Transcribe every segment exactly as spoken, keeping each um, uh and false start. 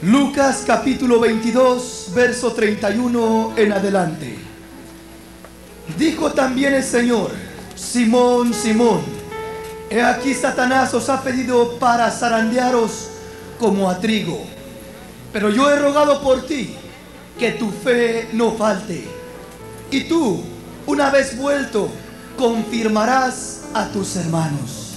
Lucas capítulo veintidós, verso treinta y uno en adelante. Dijo también el Señor: Simón, Simón, he aquí Satanás os ha pedido para zarandearos como a trigo, pero yo he rogado por ti que tu fe no falte, y tú, una vez vuelto, confirmarás a tus hermanos.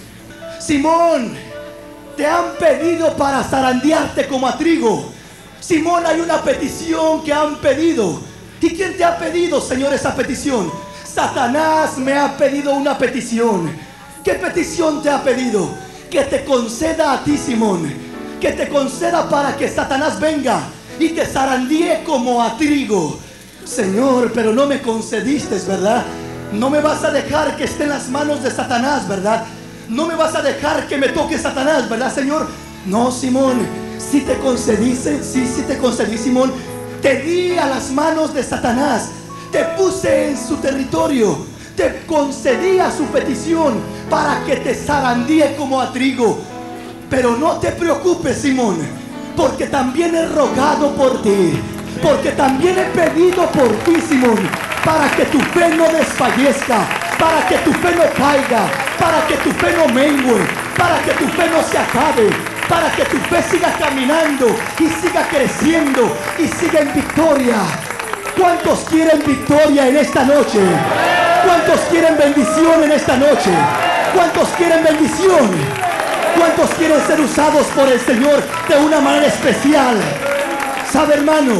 Simón, te han pedido para zarandearte como a trigo. Simón, hay una petición que han pedido. ¿Y quién te ha pedido, Señor, esa petición? Satanás me ha pedido una petición. ¿Qué petición te ha pedido? Que te conceda a ti, Simón. Que te conceda para que Satanás venga y te zarandee como a trigo. Señor, pero no me concediste, ¿verdad? No me vas a dejar que esté en las manos de Satanás, ¿verdad? No me vas a dejar que me toque Satanás, ¿verdad, Señor? No, Simón, si te concedí, sí, sí te concedí, Simón. Te di a las manos de Satanás, te puse en su territorio, te concedí a su petición para que te zarandee como a trigo. Pero no te preocupes, Simón, porque también he rogado por ti, porque también he pedido por ti, Simón, para que tu fe no desfallezca, para que tu fe no caiga, para que tu fe no mengue, para que tu fe no se acabe, para que tu fe siga caminando y siga creciendo y siga en victoria. ¿Cuántos quieren victoria en esta noche? ¿Cuántos quieren bendición en esta noche? ¿Cuántos quieren bendición? ¿Cuántos quieren ser usados por el Señor de una manera especial? ¿Sabe, hermano?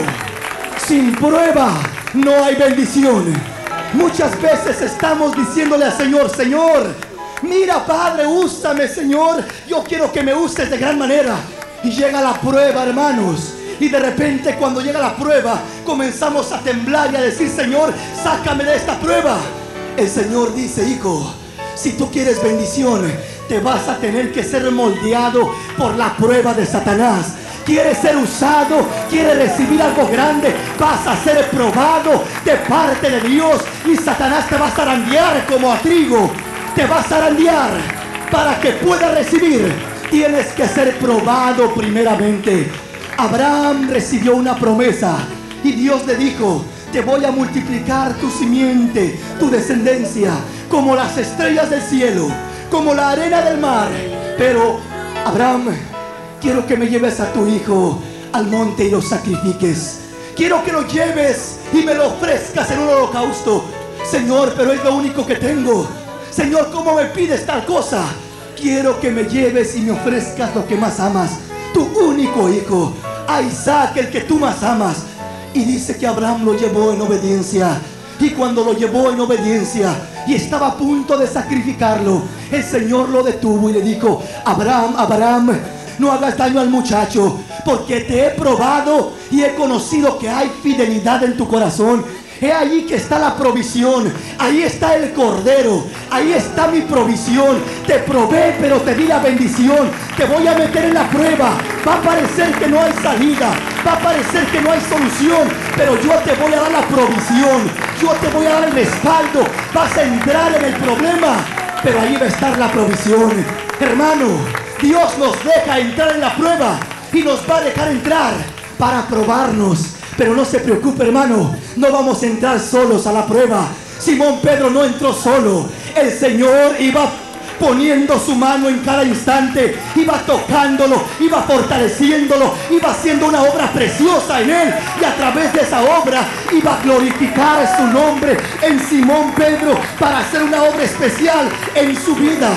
Sin prueba no hay bendición. Muchas veces estamos diciéndole al Señor: Señor, mira, Padre, úsame, Señor, yo quiero que me uses de gran manera. Y llega la prueba, hermanos, y de repente cuando llega la prueba comenzamos a temblar y a decir: Señor, sácame de esta prueba. El Señor dice: hijo, si tú quieres bendición, te vas a tener que ser moldeado por la prueba de Satanás. Quieres ser usado, quieres recibir algo grande, vas a ser probado de parte de Dios. Y Satanás te va a zarandear como a trigo. Te va a zarandear. Para que puedas recibir, tienes que ser probado primeramente. Abraham recibió una promesa y Dios le dijo: te voy a multiplicar tu simiente, tu descendencia, como las estrellas del cielo, como la arena del mar. Pero Abraham, quiero que me lleves a tu hijo al monte y lo sacrifiques. Quiero que lo lleves y me lo ofrezcas en un holocausto. Señor, pero es lo único que tengo. Señor, ¿cómo me pides tal cosa? Quiero que me lleves y me ofrezcas lo que más amas, tu único hijo, a Isaac, el que tú más amas. Y dice que Abraham lo llevó en obediencia. Y cuando lo llevó en obediencia y estaba a punto de sacrificarlo, el Señor lo detuvo y le dijo: Abraham, Abraham, no hagas daño al muchacho, porque te he probado y he conocido que hay fidelidad en tu corazón. He allí que está la provisión, ahí está el cordero, ahí está mi provisión. Te probé, pero te di la bendición. Te voy a meter en la prueba. Va a parecer que no hay salida, va a parecer que no hay solución, pero yo te voy a dar la provisión, yo te voy a dar el respaldo. Vas a entrar en el problema, pero ahí va a estar la provisión. Hermano, Dios nos deja entrar en la prueba y nos va a dejar entrar para probarnos. Pero no se preocupe, hermano, no vamos a entrar solos a la prueba. Simón Pedro no entró solo. El Señor iba poniendo su mano en cada instante, iba tocándolo, iba fortaleciéndolo, iba haciendo una obra preciosa en él, y a través de esa obra iba a glorificar su nombre en Simón Pedro para hacer una obra especial en su vida.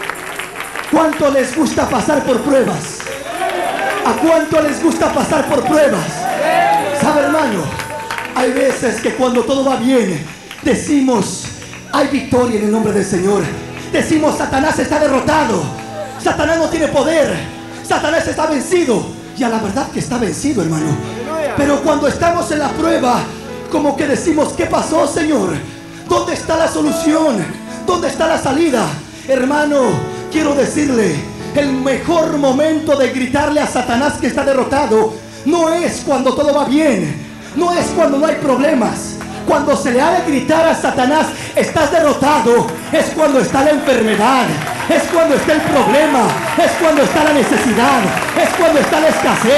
¿Cuánto les gusta pasar por pruebas? ¿A cuánto les gusta pasar por pruebas? ¿Sabe, hermano? Hay veces que cuando todo va bien decimos: hay victoria en el nombre del Señor. Decimos: Satanás está derrotado, Satanás no tiene poder, Satanás está vencido. Y a la verdad que está vencido, hermano. Pero cuando estamos en la prueba, como que decimos: ¿qué pasó, Señor? ¿Dónde está la solución? ¿Dónde está la salida? Hermano, quiero decirle, el mejor momento de gritarle a Satanás que está derrotado no es cuando todo va bien, no es cuando no hay problemas. Cuando se le ha de gritar a Satanás: estás derrotado, es cuando está la enfermedad, es cuando está el problema, es cuando está la necesidad, es cuando está la escasez,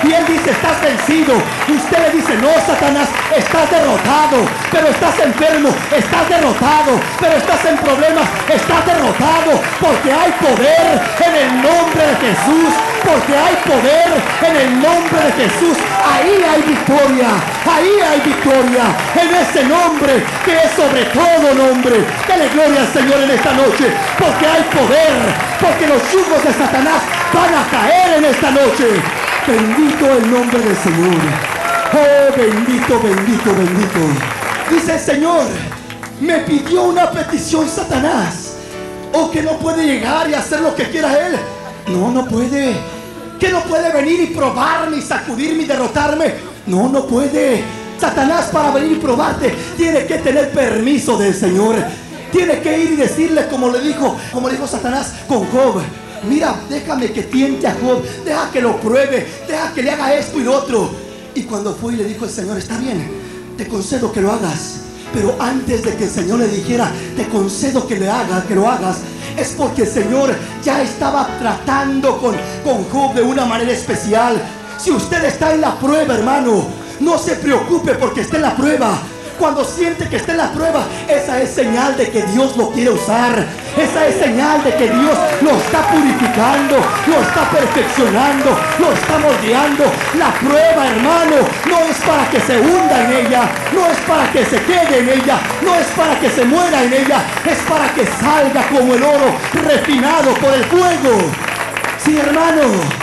y él dice, estás vencido. Usted le dice, no, Satanás, estás derrotado, pero estás enfermo, estás derrotado, pero estás en problemas, estás derrotado, porque hay poder en el nombre de Jesús, porque hay poder en el nombre de Jesús. Ahí hay victoria, ahí hay victoria, en ese nombre que es sobre todo nombre. Dale gloria al Señor en esta noche, porque hay poder, porque los yugos de Satanás van a caer en esta noche. Bendito el nombre del Señor. Oh, bendito, bendito, bendito. Dice el Señor, me pidió una petición Satanás. O que no puede llegar y hacer lo que quiera él. No, no puede. Que no puede venir y probarme y sacudirme y derrotarme. No, no puede. Satanás, para venir y probarte, tiene que tener permiso del Señor. Tiene que ir y decirle, como le dijo, como le dijo Satanás con Job: mira, déjame que tiente a Job, deja que lo pruebe, deja que le haga esto y lo otro. Y cuando fue y le dijo el Señor, está bien, te concedo que lo hagas. Pero antes de que el Señor le dijera, te concedo que le hagas, que lo hagas, es porque el Señor ya estaba tratando con, con Job de una manera especial. Si usted está en la prueba, hermano, no se preocupe porque esté en la prueba. Cuando siente que está en la prueba, esa es señal de que Dios lo quiere usar. Esa es señal de que Dios lo está purificando, lo está perfeccionando, lo está moldeando. La prueba, hermano, no es para que se hunda en ella, no es para que se quede en ella, no es para que se muera en ella, es para que salga como el oro refinado por el fuego. Sí, hermano.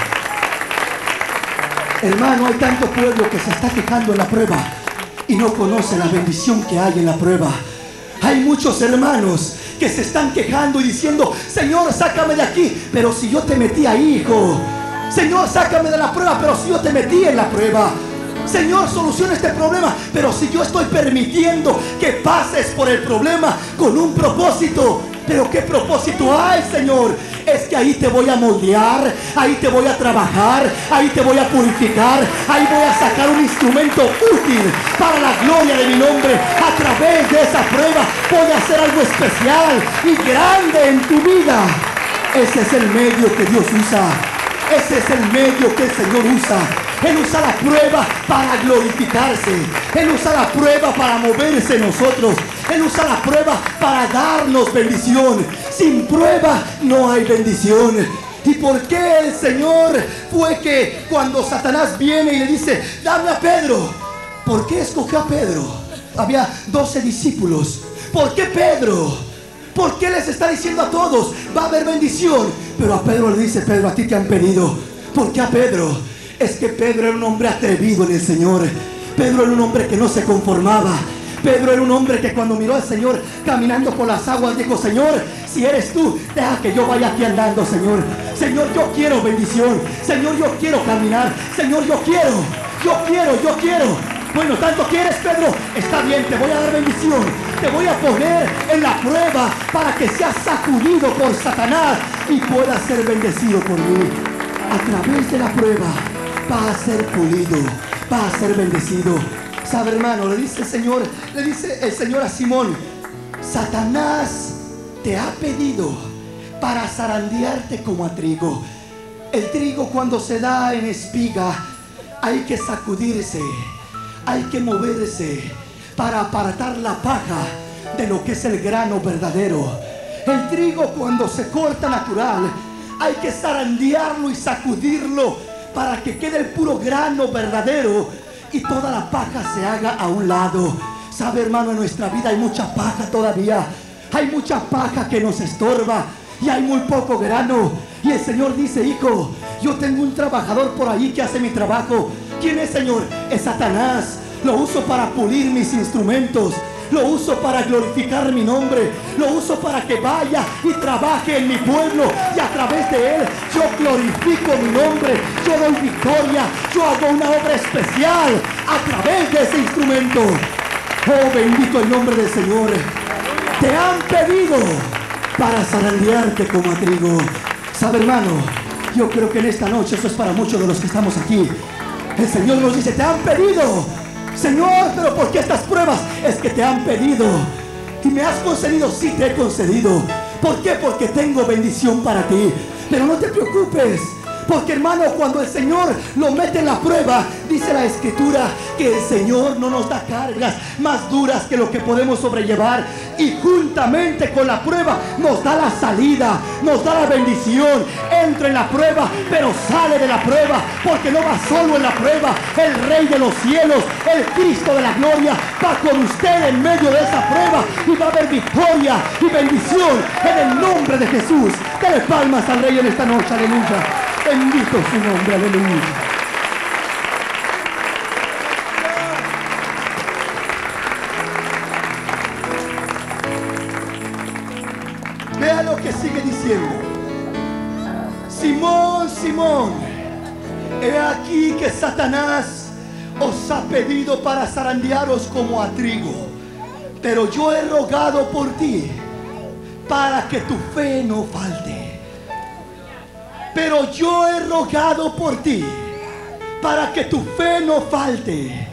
Hermano, hay tanto pueblo que se está quejando en la prueba y no conoce la bendición que hay en la prueba. Hay muchos hermanos que se están quejando y diciendo, Señor, sácame de aquí, pero si yo te metí ahí, hijo. Señor, sácame de la prueba, pero si yo te metí en la prueba. Señor, soluciona este problema, pero si yo estoy permitiendo que pases por el problema con un propósito. Pero ¿qué propósito hay, Señor? Es que ahí te voy a moldear, ahí te voy a trabajar, ahí te voy a purificar, ahí voy a sacar un instrumento útil para la gloria de mi nombre. A través de esa prueba voy a hacer algo especial y grande en tu vida. Ese es el medio que Dios usa. Ese es el medio que el Señor usa. Él usa la prueba para glorificarse. Él usa la prueba para moverse en nosotros. Él usa la prueba para darnos bendición. Sin prueba no hay bendición. ¿Y por qué el Señor fue que cuando Satanás viene y le dice, dame a Pedro? ¿Por qué escogió a Pedro? Había doce discípulos. ¿Por qué Pedro? ¿Por qué les está diciendo a todos, va a haber bendición? Pero a Pedro le dice, Pedro, a ti te han pedido. ¿Por qué a Pedro? Es que Pedro era un hombre atrevido en el Señor. Pedro era un hombre que no se conformaba. Pedro era un hombre que cuando miró al Señor caminando por las aguas dijo, Señor, si eres tú, deja que yo vaya aquí andando, Señor. Señor, yo quiero bendición. Señor, yo quiero caminar. Señor, yo quiero, yo quiero, yo quiero. Bueno, tanto quieres, Pedro, está bien, te voy a dar bendición. Te voy a poner en la prueba para que seas sacudido por Satanás y puedas ser bendecido por mí. A través de la prueba va a ser pulido, va a ser bendecido. ¿Sabe, hermano? Le dice el Señor, le dice el Señor a Simón, Satanás te ha pedido para zarandearte como a trigo. El trigo, cuando se da en espiga, hay que sacudirse, hay que moverse para apartar la paja de lo que es el grano verdadero. El trigo, cuando se corta natural, hay que zarandearlo y sacudirlo para que quede el puro grano verdadero y toda la paja se haga a un lado. ¿Sabe, hermano? En nuestra vida hay mucha paja todavía. Hay mucha paja que nos estorba y hay muy poco grano. Y el Señor dice, hijo, yo tengo un trabajador por ahí que hace mi trabajo. ¿Quién es, Señor? Es Satanás. Lo uso para pulir mis instrumentos. Lo uso para glorificar mi nombre. Lo uso para que vaya y trabaje en mi pueblo. Y a través de él yo glorifico mi nombre. Yo doy victoria. Yo hago una obra especial a través de ese instrumento. Oh, bendito el nombre del Señor. Te han pedido para zarandearte como a trigo. ¿Sabe, hermano? Yo creo que en esta noche, eso es para muchos de los que estamos aquí. El Señor nos dice, te han pedido. Señor, pero ¿por qué estas pruebas? Es que te han pedido. ¿Y me has concedido? Sí, te he concedido. ¿Por qué? Porque tengo bendición para ti. Pero no te preocupes. Porque hermano, cuando el Señor lo mete en la prueba, dice la Escritura que el Señor no nos da cargas más duras que lo que podemos sobrellevar, y juntamente con la prueba nos da la salida, nos da la bendición. Entra en la prueba, pero sale de la prueba, porque no va solo en la prueba. El Rey de los cielos, el Cristo de la gloria, va con usted en medio de esa prueba, y va a haber victoria y bendición en el nombre de Jesús. Dale palmas al Rey en esta noche, aleluya. Bendito su nombre, aleluya. Vea lo que sigue diciendo. Simón, Simón, he aquí que Satanás os ha pedido para zarandearos como a trigo, pero yo he rogado por ti para que tu fe no falte. Pero yo he rogado por ti para que tu fe no falte.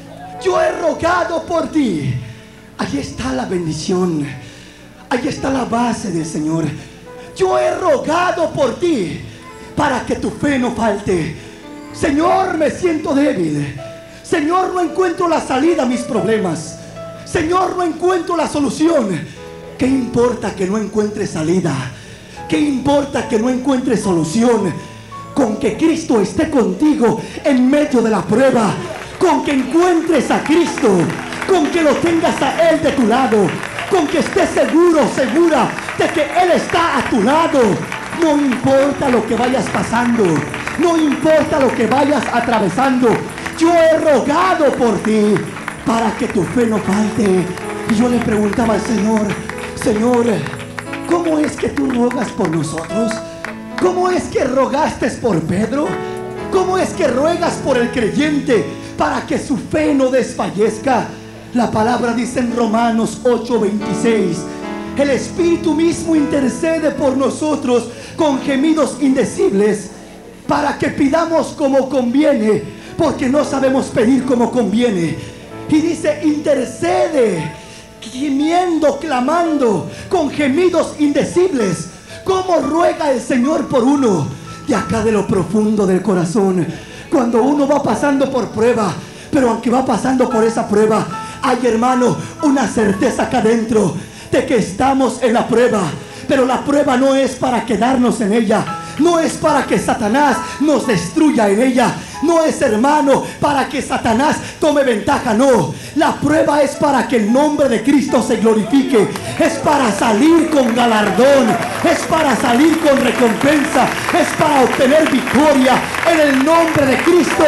Yo he rogado por ti. Ahí está la bendición. Ahí está la base del Señor. Yo he rogado por ti para que tu fe no falte. Señor, me siento débil. Señor, no encuentro la salida a mis problemas. Señor, no encuentro la solución. ¿Qué importa que no encuentre salida? ¿Qué importa que no encuentre solución? Con que Cristo esté contigo en medio de la prueba, con que encuentres a Cristo, con que lo tengas a Él de tu lado, con que estés seguro, segura de que Él está a tu lado. No importa lo que vayas pasando, no importa lo que vayas atravesando. Yo he rogado por ti para que tu fe no falte. Y yo le preguntaba al Señor: Señor, ¿cómo es que tú rogas por nosotros? ¿Cómo es que rogaste por Pedro? ¿Cómo es que ruegas por el creyente para que su fe no desfallezca? La palabra dice en Romanos ocho veintiséis: el Espíritu mismo intercede por nosotros con gemidos indecibles, para que pidamos como conviene, porque no sabemos pedir como conviene. Y dice: intercede, gimiendo, clamando, con gemidos indecibles. ¿Cómo ruega el Señor por uno? De acá de lo profundo del corazón. Cuando uno va pasando por prueba, pero aunque va pasando por esa prueba, hay, hermano, una certeza acá adentro de que estamos en la prueba. Pero la prueba no es para quedarnos en ella, no es para que Satanás nos destruya en ella, no es, hermano, para que Satanás tome ventaja, no. La prueba es para que el nombre de Cristo se glorifique, es para salir con galardón, es para salir con recompensa, es para obtener victoria en el nombre de Cristo.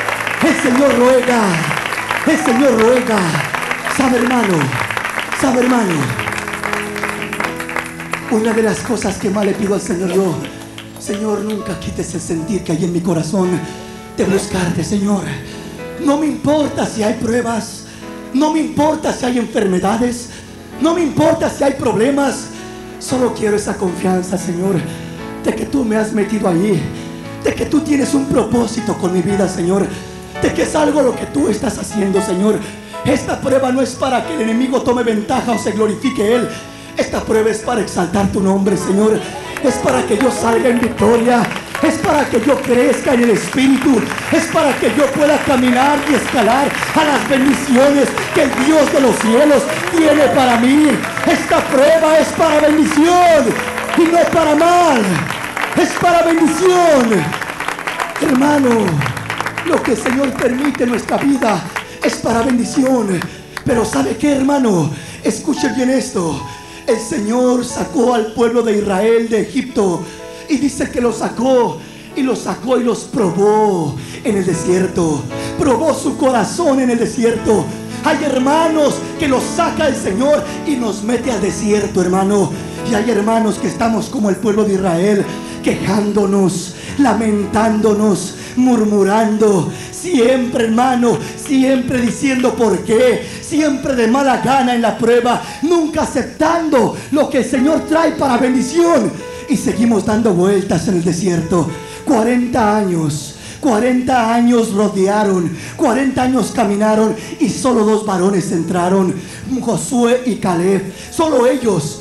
El Señor ruega, el Señor ruega. Sabe, hermano, sabe, hermano, una de las cosas que más le pido al Señor, yo: Señor, nunca quites el sentir que hay en mi corazón de buscarte, Señor. No me importa si hay pruebas, no me importa si hay enfermedades, no me importa si hay problemas. Solo quiero esa confianza, Señor, de que tú me has metido allí, de que tú tienes un propósito con mi vida, Señor, de que es algo lo que tú estás haciendo, Señor. Esta prueba no es para que el enemigo tome ventaja o se glorifique él. Esta prueba es para exaltar tu nombre, Señor. Es para que yo salga en victoria. Es para que yo crezca en el Espíritu. Es para que yo pueda caminar y escalar a las bendiciones que el Dios de los cielos tiene para mí. Esta prueba es para bendición y no para mal. Es para bendición. Hermano, lo que el Señor permite en nuestra vida es para bendición. Pero ¿sabe qué, hermano? Escuche bien esto. El Señor sacó al pueblo de Israel de Egipto, y dice que los sacó y los sacó y los probó en el desierto. Probó su corazón en el desierto. Hay hermanos que los saca el Señor y nos mete al desierto, hermano. Y hay hermanos que estamos como el pueblo de Israel, quejándonos, lamentándonos, murmurando, siempre, hermano, siempre diciendo por qué, siempre de mala gana en la prueba, nunca aceptando lo que el Señor trae para bendición. Y seguimos dando vueltas en el desierto. cuarenta años, cuarenta años rodearon, cuarenta años caminaron, y solo dos varones entraron, Josué y Caleb. Solo ellos.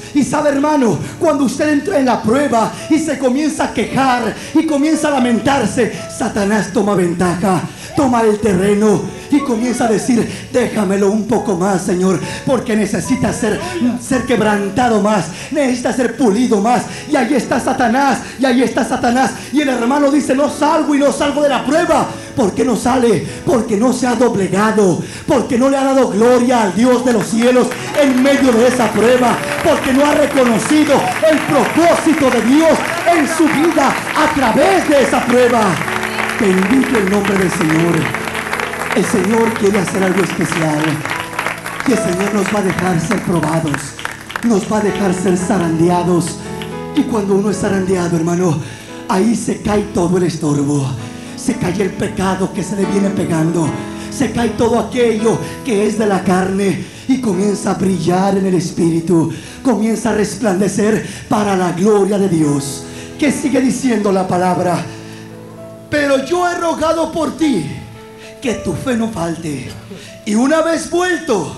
Y sabe, hermano, cuando usted entra en la prueba y se comienza a quejar y comienza a lamentarse, Satanás toma ventaja, toma el terreno y comienza a decir: déjamelo un poco más, Señor, porque necesita ser, ser quebrantado más, necesita ser pulido más. Y ahí está Satanás, y ahí está Satanás. Y el hermano dice: no salgo y no salgo de la prueba. ¿Por qué no sale? Porque no se ha doblegado, porque no le ha dado gloria al Dios de los cielos en medio de esa prueba, porque no ha reconocido el propósito de Dios en su vida a través de esa prueba. Bendito el nombre del Señor. El Señor quiere hacer algo especial, y el Señor nos va a dejar ser probados, nos va a dejar ser zarandeados. Y cuando uno es zarandeado, hermano, ahí se cae todo el estorbo, se cae el pecado que se le viene pegando, se cae todo aquello que es de la carne, y comienza a brillar en el Espíritu, comienza a resplandecer para la gloria de Dios. ¿Qué sigue diciendo la palabra? Pero yo he rogado por ti que tu fe no falte, y una vez vuelto,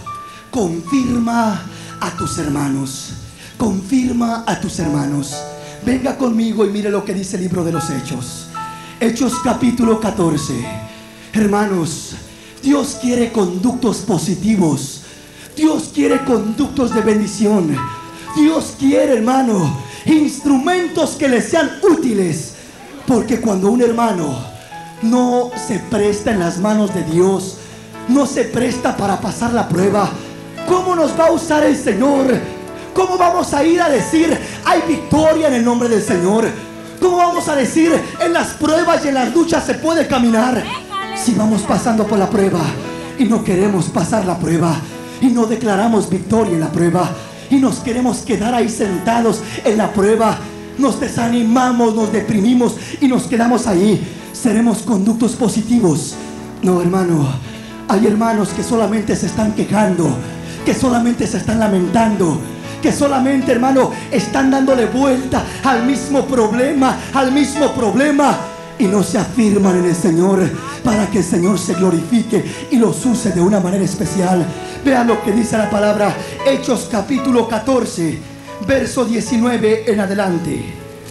confirma a tus hermanos, confirma a tus hermanos. Venga conmigo y mire lo que dice el libro de los Hechos. Hechos capítulo catorce. Hermanos, Dios quiere conductos positivos, Dios quiere conductos de bendición, Dios quiere, hermano, instrumentos que le sean útiles. Porque cuando un hermano no se presta en las manos de Dios, no se presta para pasar la prueba, ¿cómo nos va a usar el Señor? ¿Cómo vamos a ir a decir hay victoria en el nombre del Señor? ¿Cómo vamos a decir en las pruebas y en las luchas se puede caminar? Si vamos pasando por la prueba y no queremos pasar la prueba, y no declaramos victoria en la prueba, y nos queremos quedar ahí sentados en la prueba, nos desanimamos, nos deprimimos y nos quedamos ahí. ¿Seremos conductos positivos? No, hermano. Hay hermanos que solamente se están quejando, que solamente se están lamentando, que solamente, hermano, están dándole vuelta al mismo problema, al mismo problema, y no se afirman en el Señor para que el Señor se glorifique y los use de una manera especial. Vean lo que dice la palabra. Hechos capítulo catorce, verso diecinueve en adelante.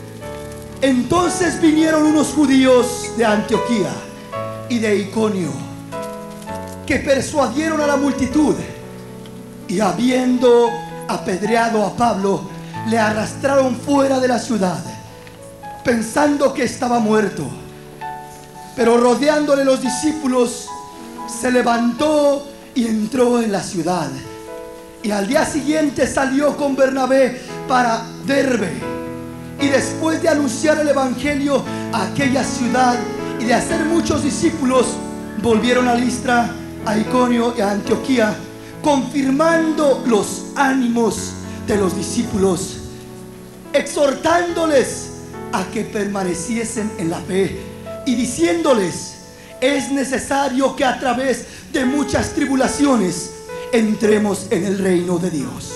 Entonces vinieron unos judíos de Antioquía y de Iconio, que persuadieron a la multitud, y habiendo apedreado a Pablo, le arrastraron fuera de la ciudad, pensando que estaba muerto. Pero rodeándole los discípulos, se levantó y entró en la ciudad. Y al día siguiente salió con Bernabé para Derbe. Y después de anunciar el evangelio a aquella ciudad y de hacer muchos discípulos, volvieron a Listra, a Iconio y a Antioquía, confirmando los ánimos de los discípulos, exhortándoles a que permaneciesen en la fe, y diciéndoles: es necesario que a través de muchas tribulaciones entremos en el reino de Dios.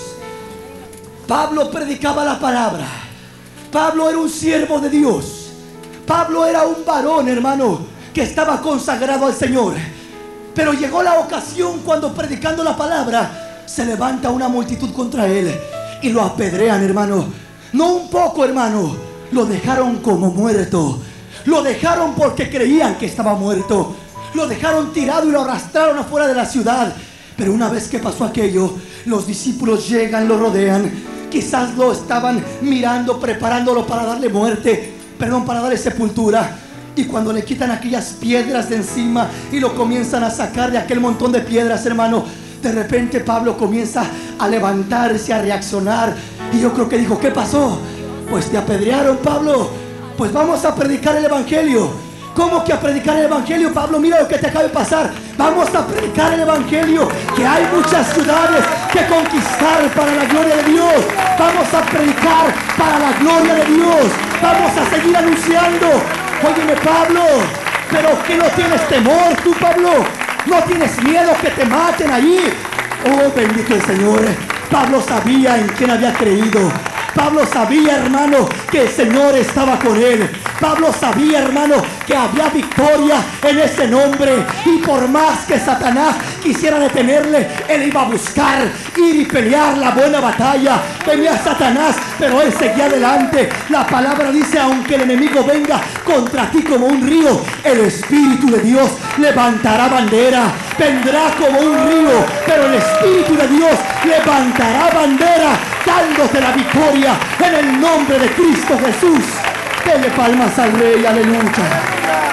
Pablo predicaba la palabra. Pablo era un siervo de Dios. Pablo era un varón, hermano, que estaba consagrado al Señor. Pero llegó la ocasión cuando, predicando la palabra, se levanta una multitud contra él y lo apedrean, hermano. No un poco, hermano, lo dejaron como muerto. Lo dejaron porque creían que estaba muerto. Lo dejaron tirado y lo arrastraron afuera de la ciudad. Pero una vez que pasó aquello, los discípulos llegan, lo rodean. Quizás lo estaban mirando, preparándolo para darle muerte, perdón, para darle sepultura. Y cuando le quitan aquellas piedras de encima y lo comienzan a sacar de aquel montón de piedras, hermano, de repente Pablo comienza a levantarse, a reaccionar. Y yo creo que dijo: ¿qué pasó? Pues te apedrearon, Pablo. Pues vamos a predicar el evangelio. ¿Cómo que a predicar el evangelio, Pablo? Mira lo que te acaba de pasar. Vamos a predicar el evangelio, que hay muchas ciudades que conquistar para la gloria de Dios. Vamos a predicar para la gloria de Dios. Vamos a seguir anunciando. Óyeme, Pablo, pero que no tienes temor tú, Pablo. No tienes miedo que te maten allí. Oh, bendito el Señor. Pablo sabía en quién había creído. Pablo sabía, hermano, que el Señor estaba con él. Pablo sabía, hermano, que había victoria en ese nombre. Y por más que Satanás quisiera detenerle, él iba a buscar ir y pelear la buena batalla. Venía Satanás, pero él seguía adelante. La palabra dice: aunque el enemigo venga contra ti como un río, el Espíritu de Dios levantará bandera. Vendrá como un río, pero el Espíritu de Dios levantará bandera, dándote la victoria en el nombre de Cristo Jesús. Dele palmas al Rey, aleluya.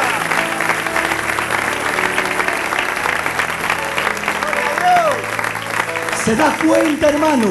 Se da cuenta, hermano,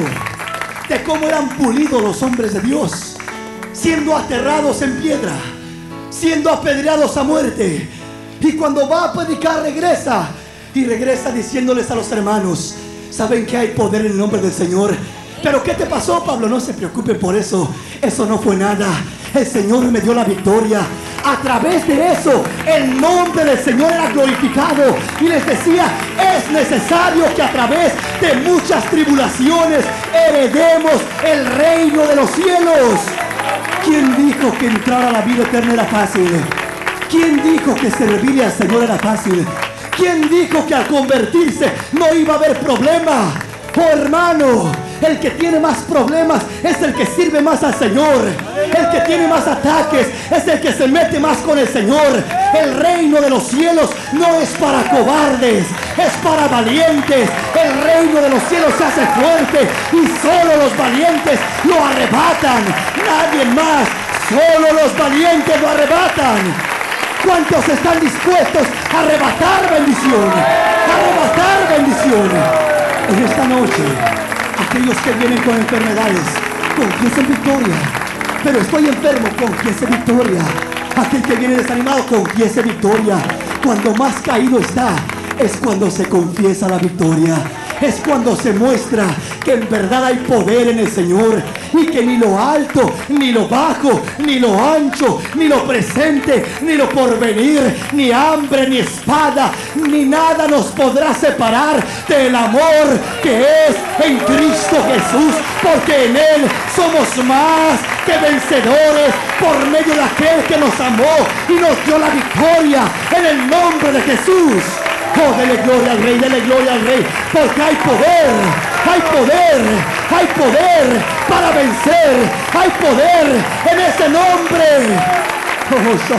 de cómo eran pulidos los hombres de Dios, siendo aterrados en piedra, siendo apedreados a muerte. Y cuando va a predicar, regresa y regresa diciéndoles a los hermanos: saben que hay poder en el nombre del Señor. Pero ¿qué te pasó, Pablo? No se preocupe por eso. Eso no fue nada. El Señor me dio la victoria. A través de eso, el nombre del Señor era glorificado. Y les decía: es necesario que a través de muchas tribulaciones heredemos el reino de los cielos. ¿Quién dijo que entrar a la vida eterna era fácil? ¿Quién dijo que servirle al Señor era fácil? ¿Quién dijo que al convertirse no iba a haber problema? Oh, hermano, el que tiene más problemas es el que sirve más al Señor. El que tiene más ataques es el que se mete más con el Señor. El reino de los cielos no es para cobardes, es para valientes. El reino de los cielos se hace fuerte y solo los valientes lo arrebatan. Nadie más, solo los valientes lo arrebatan. ¿Cuántos están dispuestos a arrebatar bendición? A arrebatar bendición. En esta noche, aquellos que vienen con enfermedades, confiesen victoria. Pero estoy enfermo, confiese victoria. Aquel que viene desanimado, confiese victoria. Cuando más caído está, es cuando se confiesa la victoria. Es cuando se muestra que en verdad hay poder en el Señor, y que ni lo alto, ni lo bajo, ni lo ancho, ni lo presente, ni lo porvenir, ni hambre, ni espada, ni nada nos podrá separar del amor que es en Cristo Jesús, porque en Él somos más que vencedores por medio de aquel que nos amó y nos dio la victoria en el nombre de Jesús. Oh, dele gloria al Rey, dele gloria al Rey, porque hay poder, hay poder, hay poder para vencer, hay poder en ese nombre. Oh,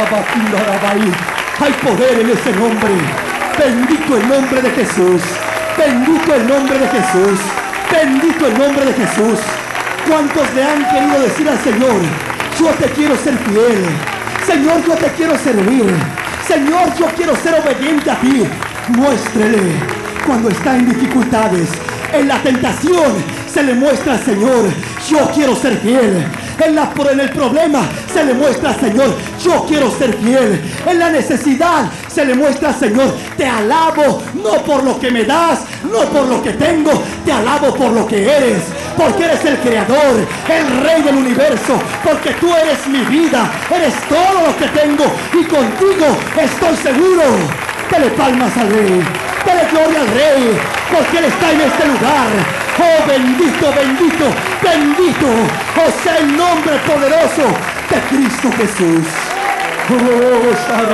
hay poder en ese nombre. Bendito el nombre de Jesús, bendito el nombre de Jesús, bendito el nombre de Jesús. ¿Cuántos le han querido decir al Señor: yo te quiero ser fiel, Señor, yo te quiero servir, Señor, yo quiero ser obediente a ti? Muéstrele cuando está en dificultades. En la tentación se le muestra al Señor: yo quiero ser fiel. En, la, en el problema se le muestra al Señor: yo quiero ser fiel. En la necesidad se le muestra al Señor: te alabo no por lo que me das, no por lo que tengo, te alabo por lo que eres, porque eres el creador, el Rey del universo, porque tú eres mi vida, eres todo lo que tengo, y contigo estoy seguro. Dele palmas al Rey, dele gloria al Rey, porque Él está en este lugar. Oh, bendito, bendito, bendito, oh, sea el nombre poderoso de Cristo Jesús. Oh,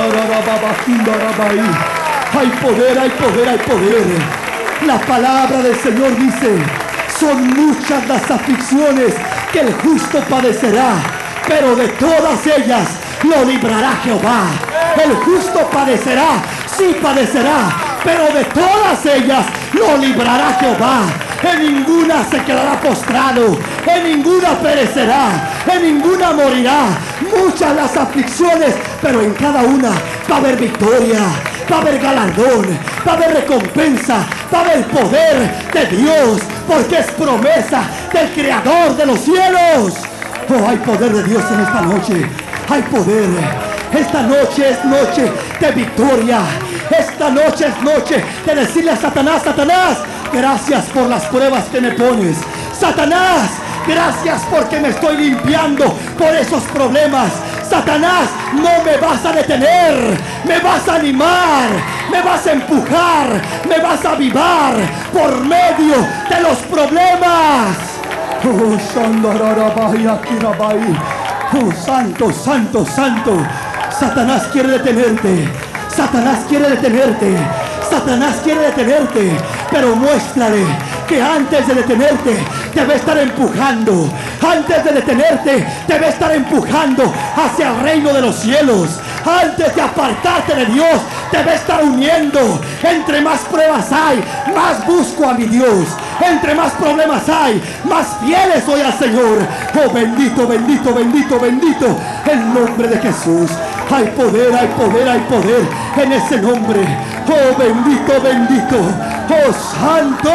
hay poder, hay poder, hay poder. La palabra del Señor dice: son muchas las aflicciones que el justo padecerá, pero de todas ellas lo librará Jehová. El justo padecerá, sí padecerá, pero de todas ellas lo librará Jehová. En ninguna se quedará postrado, en ninguna perecerá, en ninguna morirá. Muchas las aflicciones, pero en cada una va a haber victoria, va a haber galardón, va a haber recompensa, va a haber poder de Dios, porque es promesa del Creador de los cielos. Oh, hay poder de Dios en esta noche, hay poder. Esta noche es noche de victoria. Esta noche es noche de decirle a Satanás: Satanás, gracias por las pruebas que me pones. Satanás, gracias porque me estoy limpiando por esos problemas. Satanás, no me vas a detener, me vas a animar, me vas a empujar, me vas a avivar por medio de los problemas. Oh, Shandarabai, Akirabai. Oh, santo, santo, santo. Satanás quiere detenerte. Satanás quiere detenerte. Satanás quiere detenerte. Pero muéstrale que antes de detenerte debe estar empujando. Antes de detenerte debe estar empujando hacia el reino de los cielos. Antes de apartarte de Dios debe estar uniendo. Entre más pruebas hay, más busco a mi Dios. Entre más problemas hay, más fieles soy al Señor. Oh, bendito, bendito, bendito, bendito el nombre de Jesús. Hay poder, hay poder, hay poder en ese nombre. Oh, bendito, bendito. Oh, santo.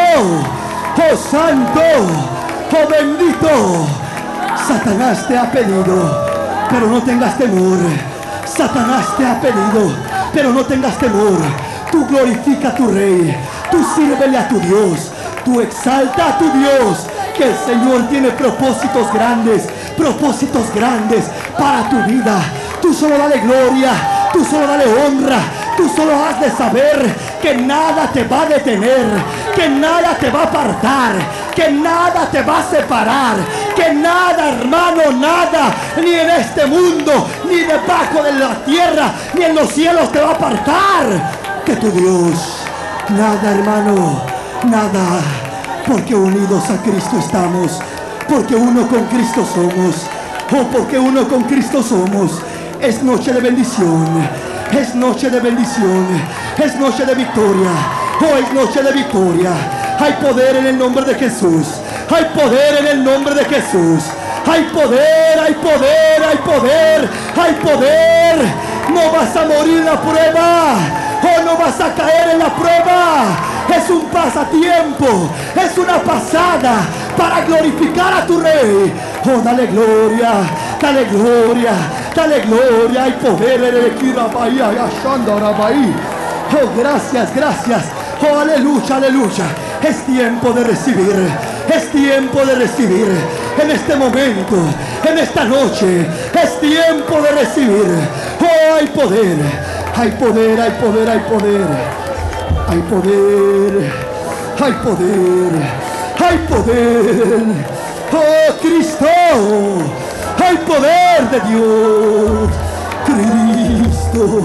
Oh, santo. Oh, bendito. Satanás te ha pedido, pero no tengas temor. Satanás te ha pedido, pero no tengas temor. Tú glorifica a tu rey. Tú sírvele a tu Dios. Tú exalta a tu Dios. Que el Señor tiene propósitos grandes. Propósitos grandes para tu vida. Tú solo dale gloria. Tú solo dale honra. Tú solo has de saber que nada te va a detener. Que nada te va a apartar. Que nada te va a separar. Que nada, hermano, nada, ni en este mundo, ni debajo de la tierra, ni en los cielos te va a apartar. Que tu Dios, nada, hermano, nada. Porque unidos a Cristo estamos. Porque uno con Cristo somos. Oh, porque uno con Cristo somos. Es noche de bendición. Es noche de bendición. Es noche de victoria. Oh, es noche de victoria. Hay poder en el nombre de Jesús. Hay poder en el nombre de Jesús. Hay poder, hay poder, hay poder, hay poder. No vas a morir en la prueba. Oh, no vas a caer en la prueba. Es un pasatiempo. Es una pasada para glorificar a tu rey. Oh, dale gloria. Dale gloria. Dale gloria. Hay poder en el Kirabai. Oh, gracias, gracias. Oh, aleluya, aleluya. Es tiempo de recibir. Es tiempo de recibir. En este momento, en esta noche, es tiempo de recibir. Oh, hay poder. Hay poder, hay poder, hay poder. Hay poder. Hay poder. Hay poder. Oh, Cristo. Hay poder de Dios. Cristo.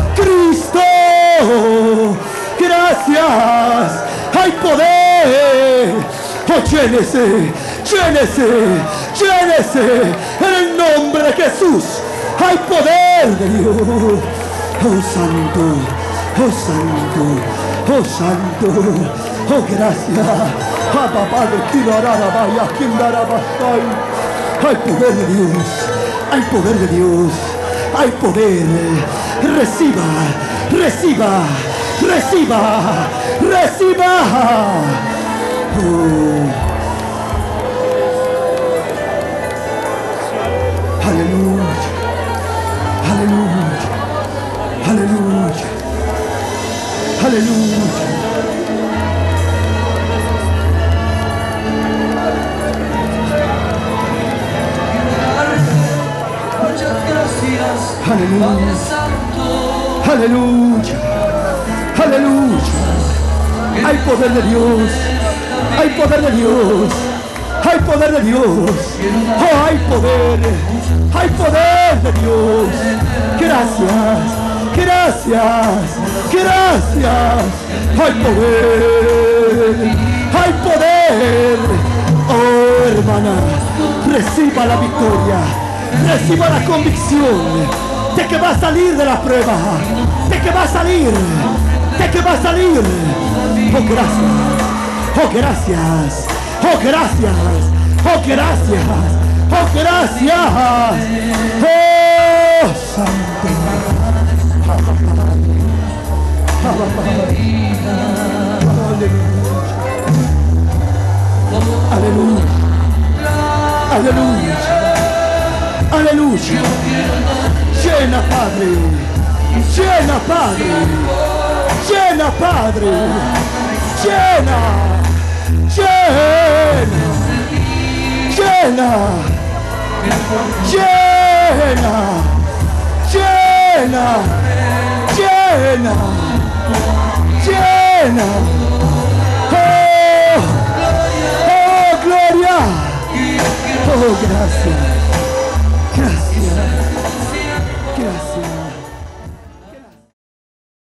Cristo. Gracias. Hay poder. Oh, llénese, llénese, llénese. En el nombre de Jesús. Hay poder de Dios. Oh, santo. Oh, santo. Oh, santo. Oh, gracias. Hay poder de Dios. Hay poder de Dios. Hay poder. Reciba, reciba, reciba, reciba. Oh. Aleluya, aleluya, aleluya, aleluya. Aleluya, aleluya, aleluya. Hay poder de Dios. Hay poder de Dios. Hay poder de Dios. Oh, hay poder. Hay poder de Dios. Gracias. Gracias. Gracias. Hay poder. Hay poder. Oh, hermana, reciba la victoria. Reciba la convicción de que va a salir de la prueba. De que va a salir. De que va a salir. Oh, gracias. Oh, gracias. Oh, gracias. Oh, gracias. Oh, gracias. Oh, santo. Aleluya. Aleluya. Aleluya. Llena, Padre. Llena, Padre. Llena, Padre. Llena. Llena, llena, llena, llena, llena, llena.